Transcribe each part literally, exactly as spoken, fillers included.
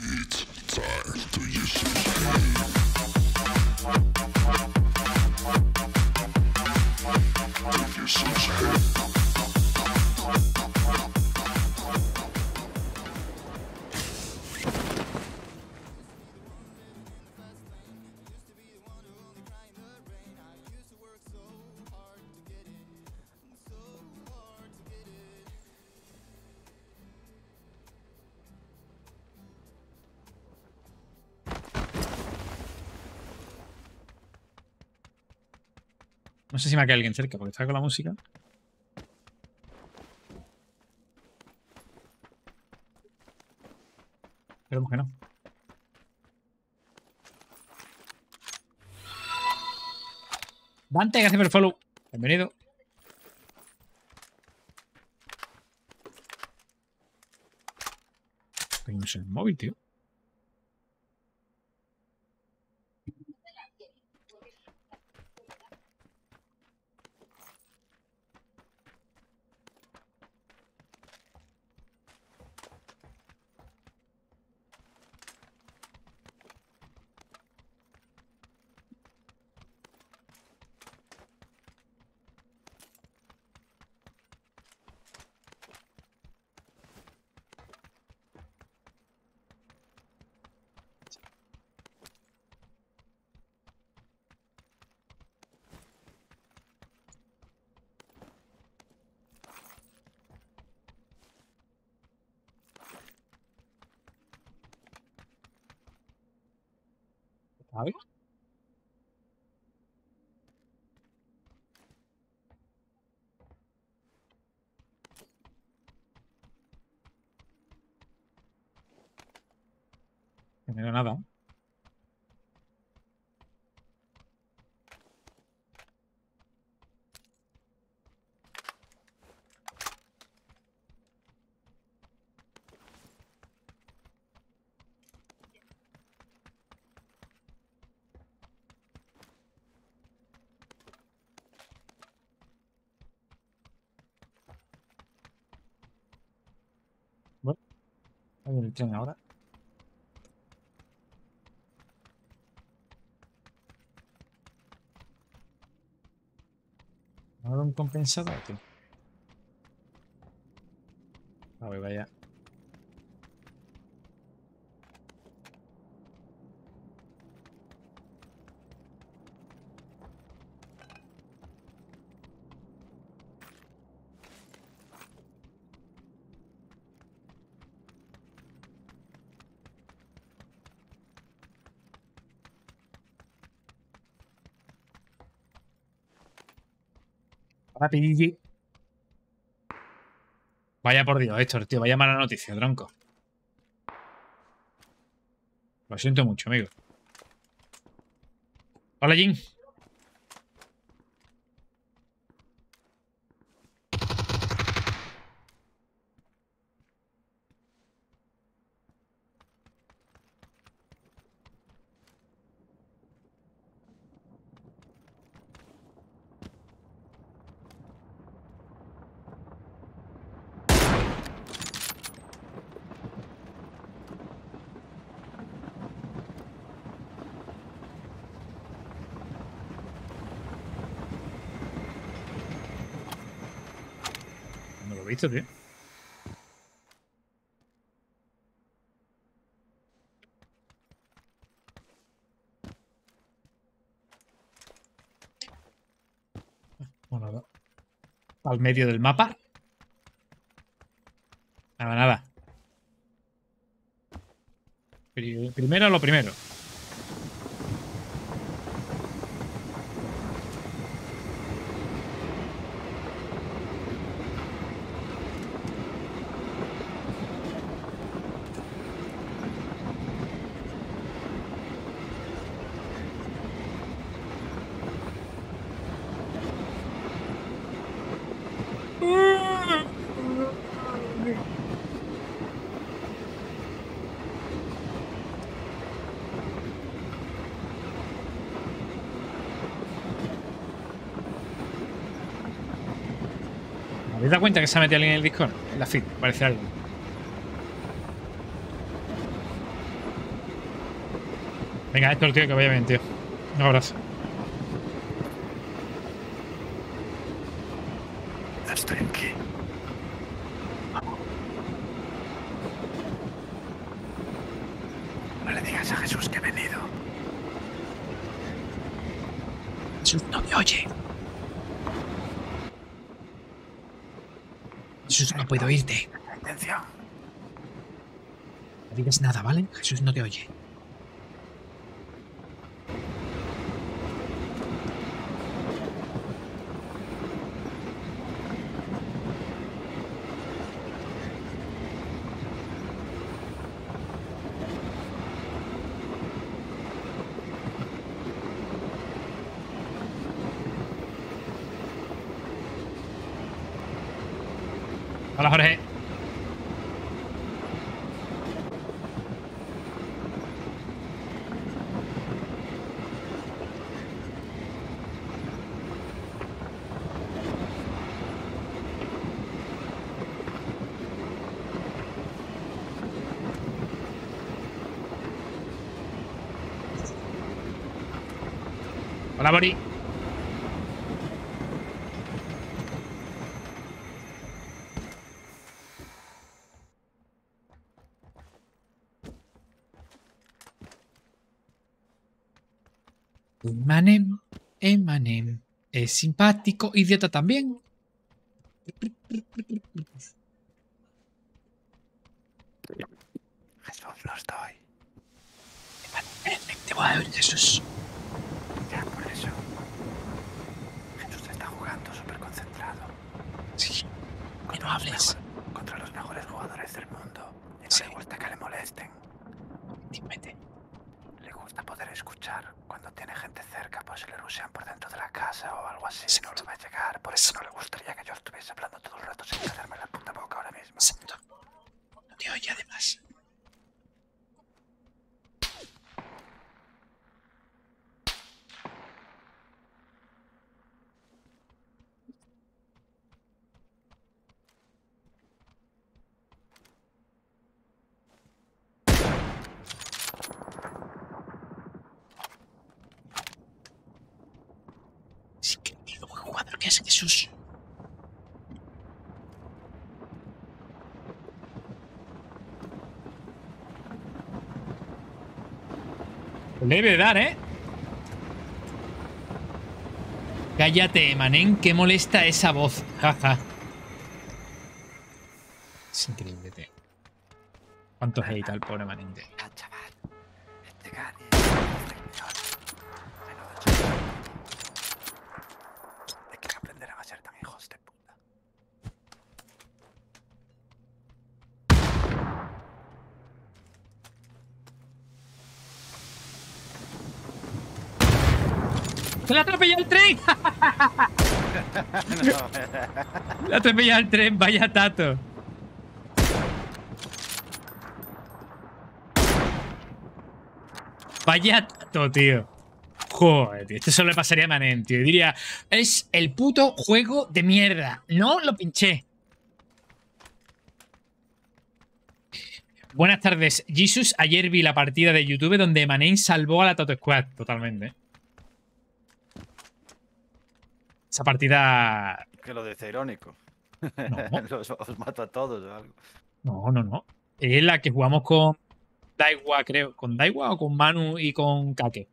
No sé si me queda alguien cerca porque está con la música. Esperemos que no. Dante, gracias por el follow. Bienvenido. Coño, no sé el móvil, tío. A ver. No veo nada. Bueno, hay el tren ahora. Ahora un compensador, tío. A ver, vaya. Rapidillo. Vaya por Dios, Héctor, tío. Vaya mala noticia, tronco. Lo siento mucho, amigo. Hola, Jin. No lo he visto, tío. Bueno, al medio del mapa. Nada, nada. Primero lo primero. ¿Habéis dado cuenta que se ha metido alguien en el Discord? En la feed, parece algo. Venga, Héctor, tío, que vaya bien, tío. Un abrazo. Estoy aquí. No le digas a Jesús que he venido. Jesús no te oye. Jesús no puede oírte. Atención. No digas nada, ¿vale? Jesús no te oye. Hola, Jorge. Hola, Bori. Emanem, Emanem. Es simpático, idiota también. Jesús, no estoy. Emanem, te voy a oír, Jesús. Ya, por eso. Jesús está jugando súper concentrado. Sí. Que no hables. Contra los mejores jugadores del mundo. Y no Sí. le gusta que le molesten. Dímete. Le gusta poder escuchar cuando tiene gente cerca, pues si le rushean por dentro de la casa o algo así. Exacto. No le va a llegar. Por eso no le gustaría que yo estuviese hablando todo el rato sin callarme la puta boca ahora mismo. Exacto. No te oye, además. Sí, que es lo buen jugador que es Jesús. Le debe dar, ¿eh? Cállate, Emanem, que molesta esa voz. Jaja. Es increíble, tío. ¿Cuánto hate al pobre Emanem, tío? Ah, chaval. Este Gani es menudo chaval. Hay que aprender a ser tan hijos de puta. ¡Se le ha atropellado el tren! Le ha atropellado el tren, vaya tato. Vaya tato, tío. Joder, tío. Esto solo le pasaría a Emanem, tío. Diría, es el puto juego de mierda. No lo pinché. Buenas tardes, Jesus. Ayer vi la partida de YouTube donde Emanem salvó a la Tato Squad. Totalmente. Esa partida... Que lo dice irónico. No. Los, os mato a todos o algo. No, no, no. Es la que jugamos con Daiwa, creo. ¿Con Daiwa o con Manu y con Kake?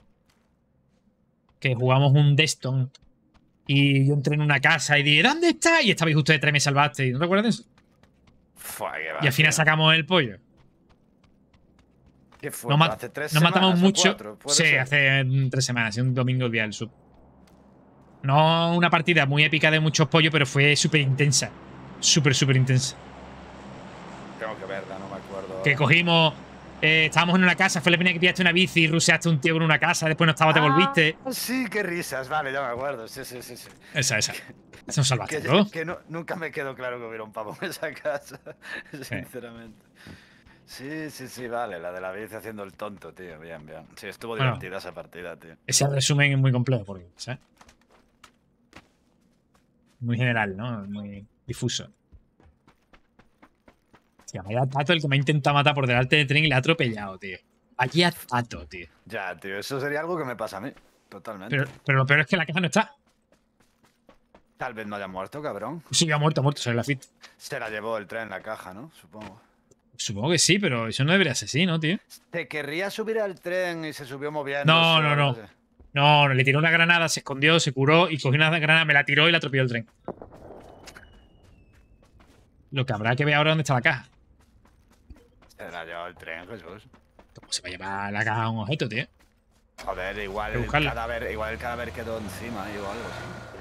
Que jugamos un Deston. Y yo entré en una casa y dije, ¿dónde está? Y estabais ustedes tres, me salvaste. ¿No te acuerdas de eso? Fua, qué va, Y al final tío. sacamos el pollo. ¿Qué fue? Nos, ma- ¿Hace tres nos matamos semanas o mucho. cuatro? ¿Puede Sí, ser? hace mm, tres semanas, un domingo día del sub. No una partida muy épica de muchos pollos, pero fue súper intensa. Súper, súper intensa. Tengo que verla, no me acuerdo. Que cogimos. Eh, estábamos en una casa, fue la primera que pillaste una bici y ruseaste un tío en una casa, después no estaba, te volviste. Ah, sí, qué risas. Vale, ya me acuerdo. Sí, sí, sí. sí. Esa, esa. Esa nos salvaste, Que, ¿no? que no- nunca me quedó claro que hubiera un pavo en esa casa. Sinceramente. Sí, sí, sí, vale. La de la bici haciendo el tonto, tío. Bien, bien. Sí, estuvo Bueno. divertida esa partida, tío. Ese resumen es muy complejo, porque, ¿sabes? Muy general, ¿no? Muy difuso. Hostia, vaya tato el que me ha intentado matar por delante del tren y le ha atropellado, tío. Allí atato, tío. Ya, tío, eso sería algo que me pasa a mí. Totalmente. Pero, pero lo peor es que la caja no está. Tal vez no haya muerto, cabrón. Sí, ha muerto, ha muerto, sale la fit. Se la llevó el tren, la caja, ¿no? Supongo. Supongo que sí, pero eso no debería ser así, ¿no, tío? ¿Te querría subir al tren y se subió moviendo? No, no, no. No, no, le tiró una granada, se escondió, se curó y cogió una granada, me la tiró y la atropelló el tren. Lo que habrá que ver ahora dónde está la caja. Se la llevó el tren, Jesús. ¿Cómo se va a llevar la caja a un objeto, tío? Joder, igual el cadáver, igual el cadáver quedó encima y o algo así.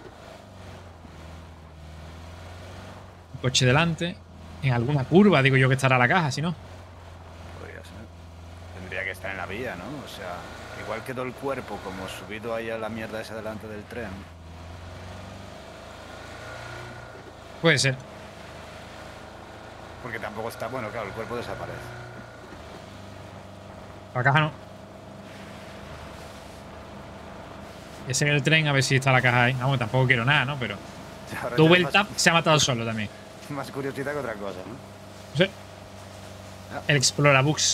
Un coche delante. En alguna curva, digo yo, que estará la caja, si no. Podría ser. Tendría que estar en la vía, ¿no? O sea, igual quedó el cuerpo como subido ahí a la mierda esa delante del tren. Puede ser. Porque tampoco está... Bueno, claro, el cuerpo desaparece. La caja no. Ese es el tren, a ver si está la caja ahí. No, tampoco quiero nada, ¿no? Pero... Tuve el tap, se ha matado solo también. Más curiosidad que otra cosa, ¿no? Sí. El Explorabooks.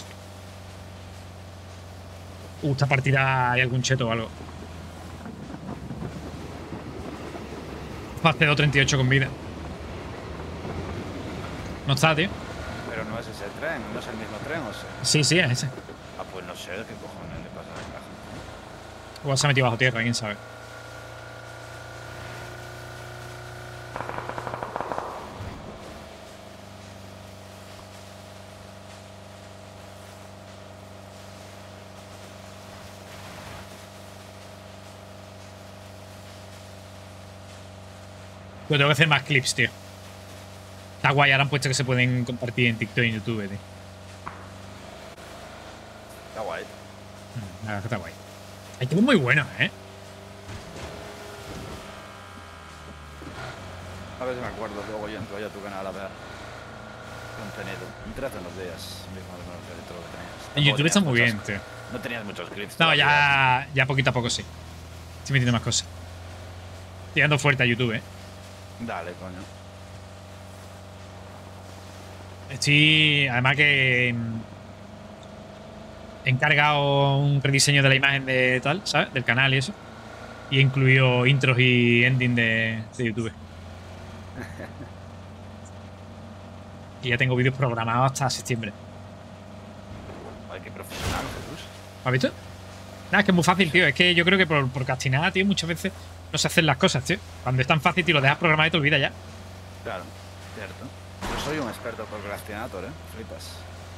Uh, esta partida hay algún cheto o algo. Fase dos treinta y ocho con vida. No está, tío. Pero no es ese tren, no es el mismo tren, ¿o sea? Sí, sí, es ese. Ah, pues no sé qué cojones le pasa a la caja. O se ha metido bajo tierra, quién sabe. Pero tengo que hacer más clips, tío. Está guay, ahora han puesto que se pueden compartir en TikTok y en YouTube, tío. Está guay. La verdad que está guay. Hay tipos muy buenos, ¿eh? A ver si me acuerdo, luego yo entro ya a tu canal a ver contenido. Entré hace unos días mismo de conocer todo lo que tenías. En YouTube está muy bien, tío. No tenías muchos clips. No, ya, ya poquito a poco sí. Estoy metiendo más cosas. Tirando fuerte a YouTube, ¿eh? Dale, coño. Estoy... Además que... He encargado un rediseño de la imagen de tal, ¿sabes? Del canal y eso. Y he incluido intros y ending de, de YouTube. Y ya tengo vídeos programados hasta septiembre. Ay, qué profesional, Jesús. ¿Has visto? Nada, es que es muy fácil, tío. Es que yo creo que por procrastinar, tío, muchas veces no se hacen las cosas, tío. Cuando es tan fácil, tío, lo dejas programado y te olvidas ya. Claro, cierto. Yo soy un experto procrastinator, ¿eh? Flipas.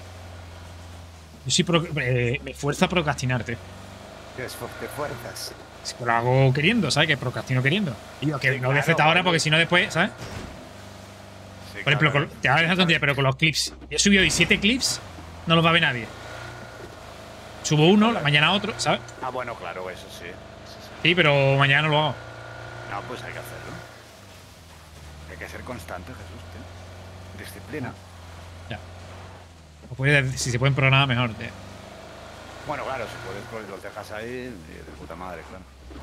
Yo sí pro eh, me esfuerzo a procrastinar, tío. ¿Qué, qué fuerzas? Si lo hago queriendo, ¿sabes? Que procrastino queriendo. Y yo que Sí, no voy a claro, hacer ahora cuando- porque si no después, ¿sabes? Sí, Por ejemplo, claro. con, te voy a dejar tontería, pero con los clips. Yo he subido hoy siete clips, no los va a ver nadie. Subo uno, la mañana otro, ¿sabes? Ah, bueno, claro, eso sí. sí, sí. Sí, pero mañana no lo hago. No, pues hay que hacerlo. Hay que ser constante, Jesús, tío. Disciplina. Ya. O puede- si se pueden programar mejor, tío. Bueno, claro, si puedes, pues los dejas ahí y de puta madre, claro.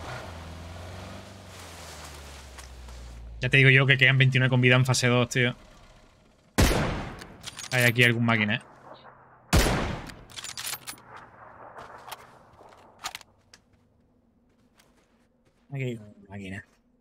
Ya te digo yo que quedan veintinueve con vida en fase dos, tío. Hay aquí algún máquina, ¿eh? Aquí hay una máquina.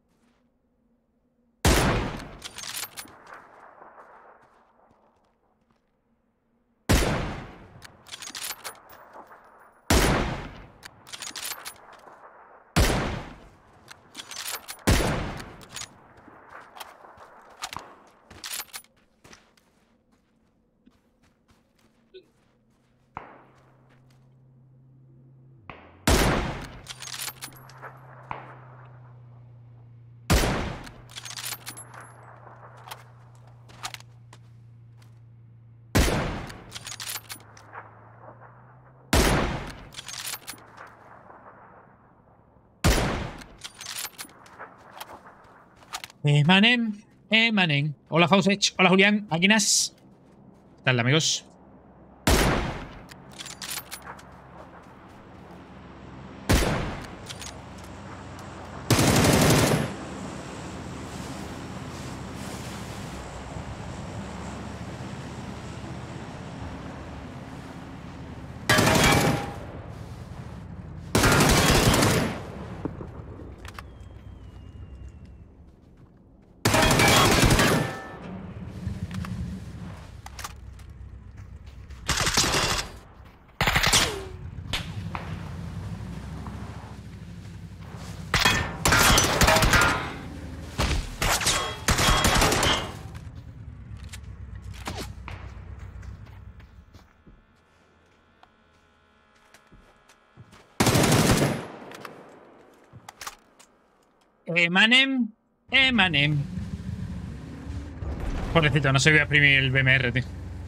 Emanem, Emanem. Hola, Fausech. Hola, Julián. Máquinas. ¿Qué tal, amigos? Emanem. Emanem. Pobrecito, no se voy a exprimir el B M R, tío.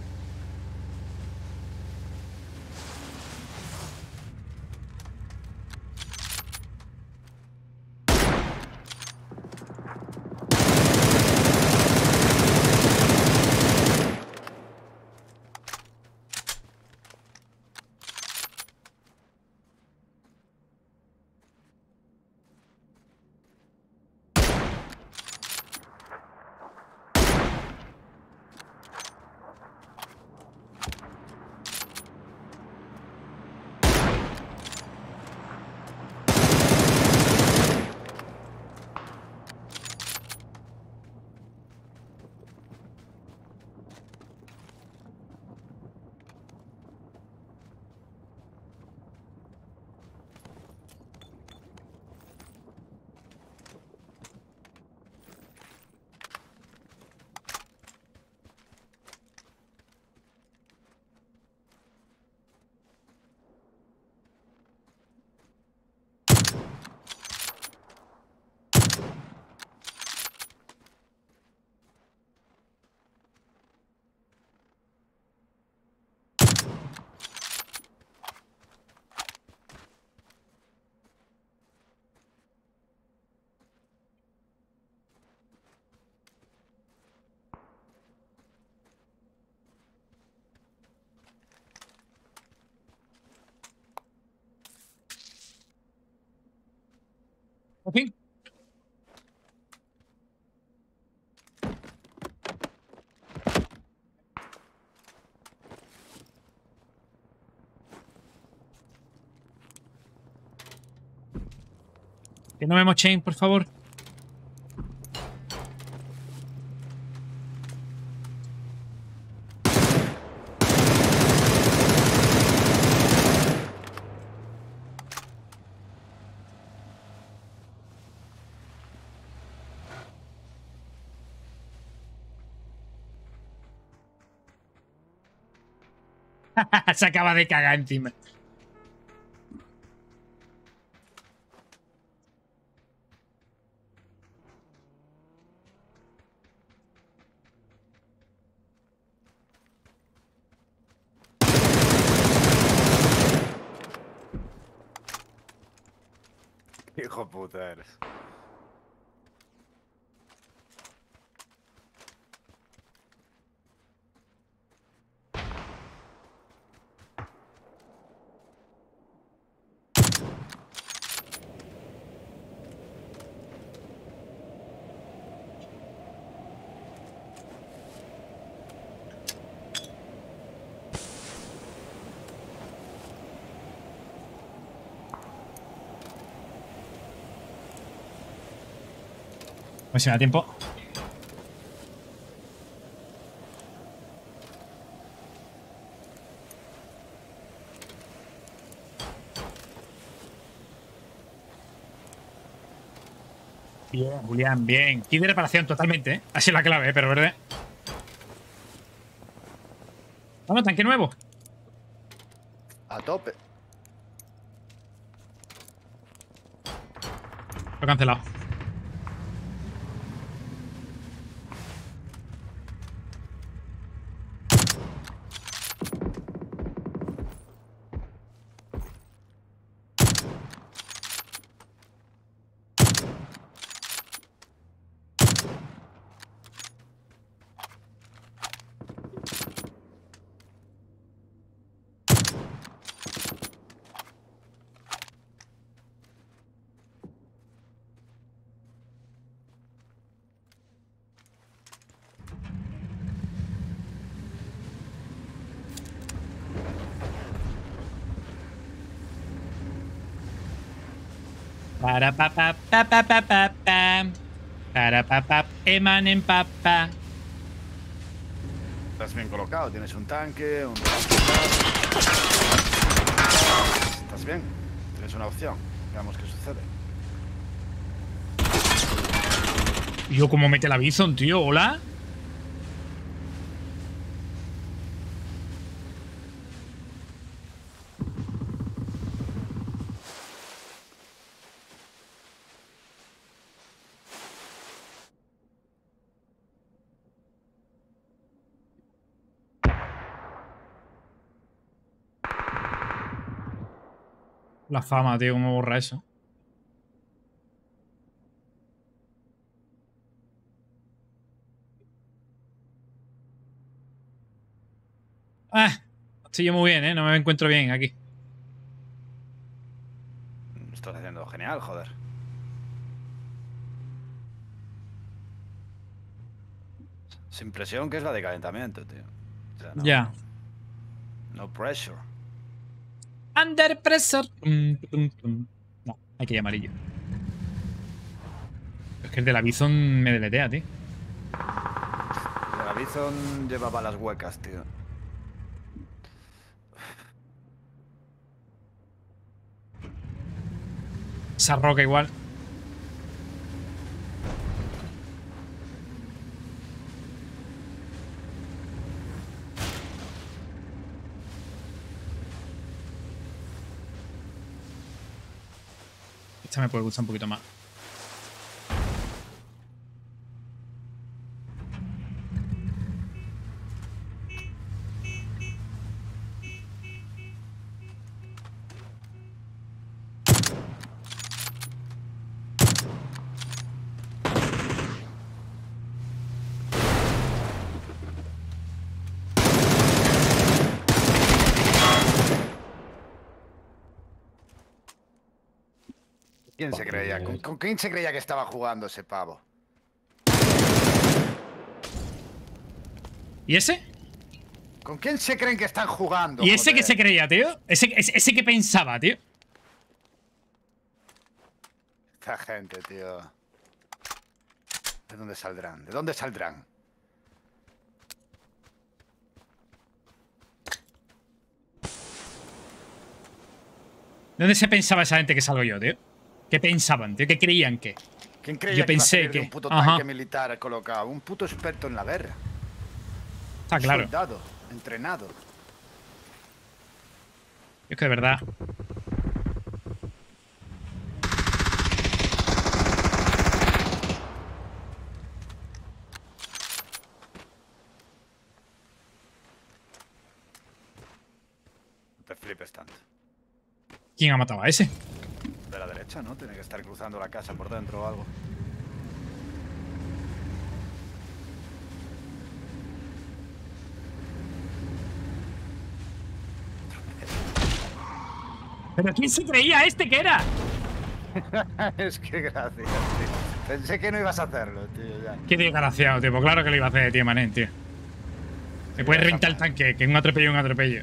En fin. Que no me mochen, por favor. Se acaba de cagar encima. Hijo puta eres. Pues si me da tiempo. Bien, Julián, bien. Kit de reparación totalmente, ¿eh? Así es la clave, ¿eh? Pero verde. Vamos, tanque nuevo. A tope. Lo he cancelado. Para pa pa pa pa pa pa pa. Para pa pa emanen pa pa. Estás bien colocado, tienes un tanque, un... Estás bien, tienes una opción. Veamos qué sucede. Yo, ¿cómo mete la Bison, tío? ¿Hola? La fama, tío, cómo borra eso. Ah, estoy yo muy bien, ¿eh? No me encuentro bien aquí. Estás haciendo genial, joder. Sin presión, que es la de calentamiento, tío. O sea, no, Ya. No pressure. Under pressure. No, hay que ir amarillo. Es que el de la Bison me deletea, tío. La Bison lleva balas huecas, tío. Esa roca igual. Esta me puede gustar un poquito más. ¿Quién se creía? ¿Con, con quién se creía que estaba jugando ese pavo? ¿Y ese? ¿Con quién se creen que están jugando? ¿Y ese joder? que se creía, tío? Ese, ese, ese que pensaba, tío. Esta gente, tío. ¿De dónde saldrán? ¿De dónde saldrán? ¿De dónde se pensaba esa gente que salgo yo, tío? ¿Qué pensaban, tío? ¿Qué creían que? ¿Quién creía Yo que iba a pensé salir de que- un puto Ajá. tanque militar colocado? Un puto experto en la guerra. Está Un claro. soldado, entrenado. Es que de verdad. No te flipes tanto. ¿Quién ha matado a ese? De la derecha, ¿no? Tiene que estar cruzando la casa por dentro o algo. ¿Pero quién se creía este que era? Es que gracias, tío. Pensé que no ibas a hacerlo, tío. Ya. Qué desgraciado, tío. Pues claro que lo iba a hacer, tío, manen, tío. Me puede reventar el tanque, que un atropello, un atropello.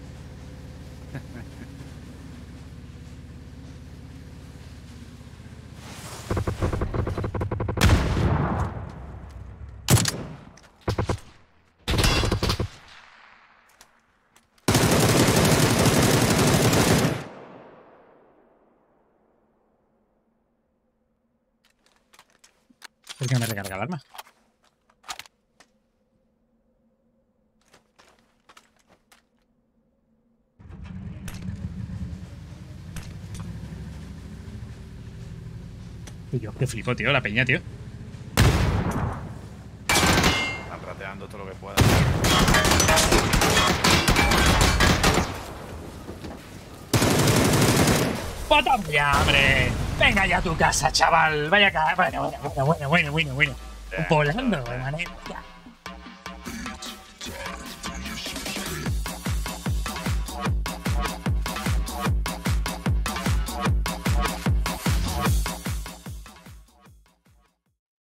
¿Por qué no me recarga el arma? Yo que flipo, tío, la peña, tío. Están rateando todo lo que puedan. ¡Puta ya, hombre! Venga ya a tu casa, chaval. Vaya acá. Bueno, bueno, bueno, bueno, bueno, bueno. Un poblando, mané. Ya.